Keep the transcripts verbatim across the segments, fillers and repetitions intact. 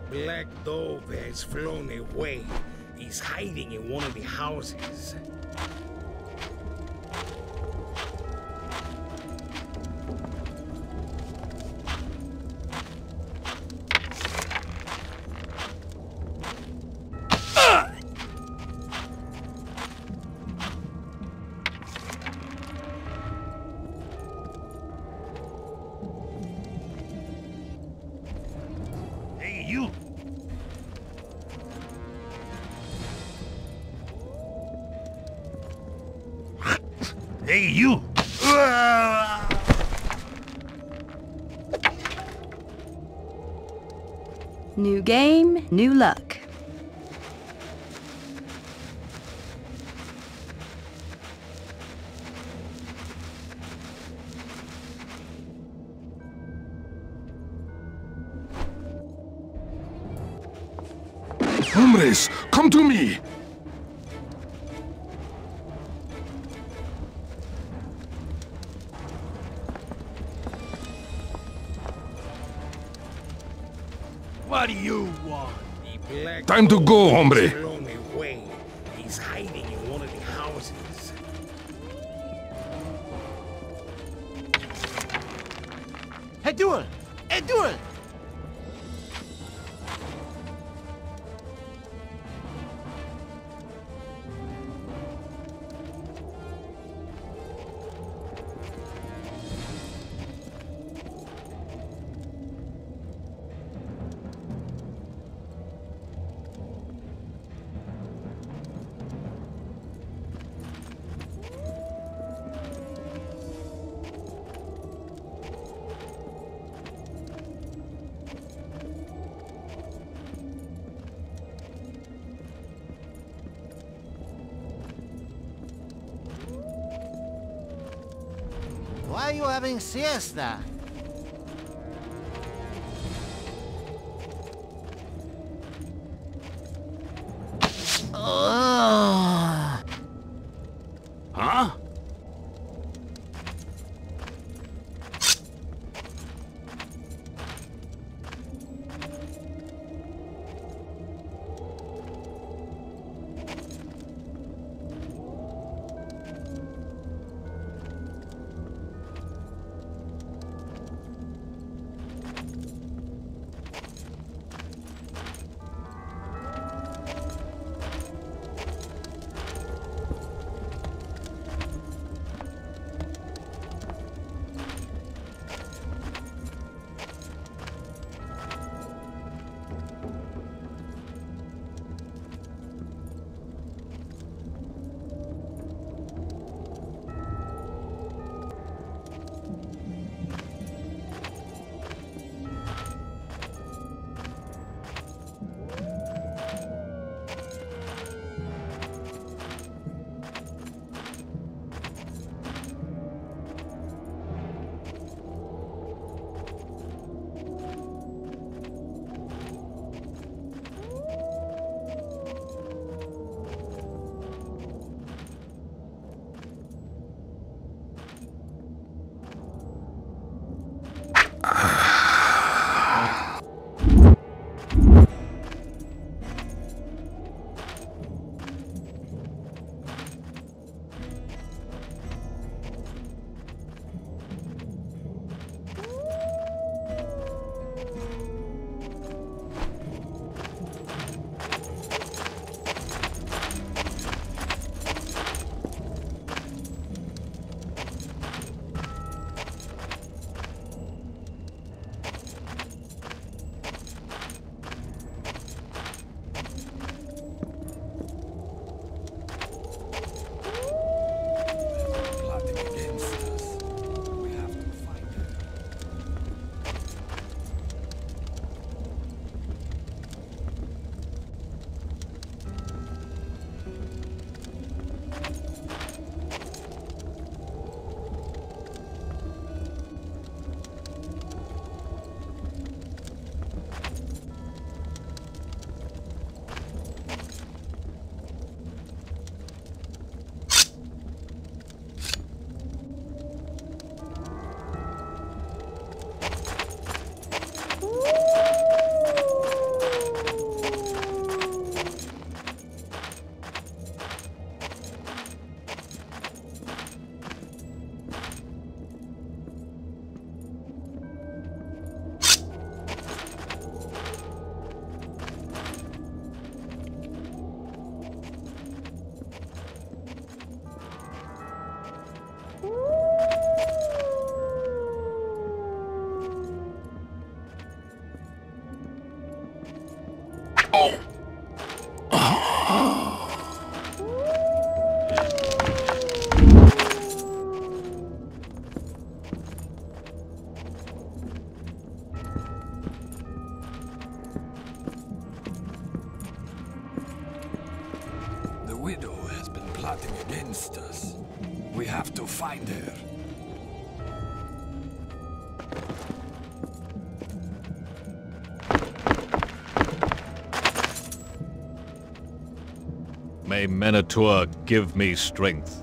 black dove has flown away. He's hiding in one of the houses. You! Hey, you! New game, new luck. Hombres, come to me! What do you want? Time to go, hombre! Away. He's hiding in one of the houses. Hey, duel! Hey, duel! Why are you having siesta? Oh. Huh? Widow has been plotting against us. We have to find her. May Minotaur give me strength.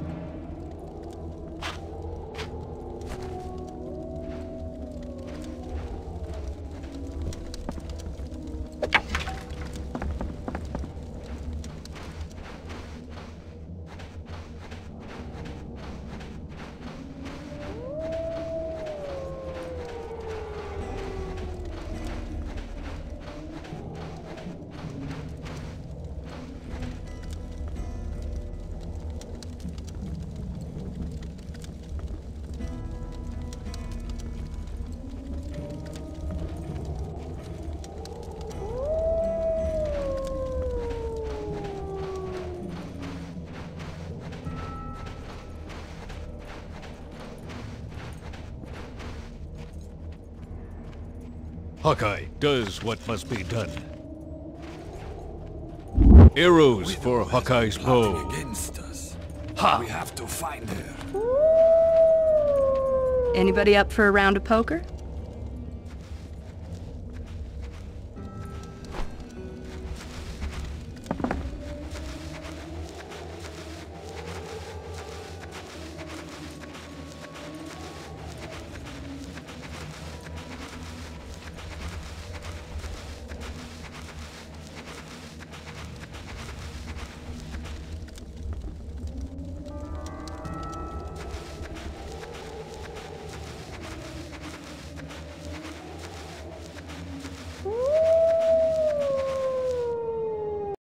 Hawkeye does what must be done. Arrows Widow for has Hawkeye's been plotting bow. against us. Ha! We have to find her. Anybody up for a round of poker?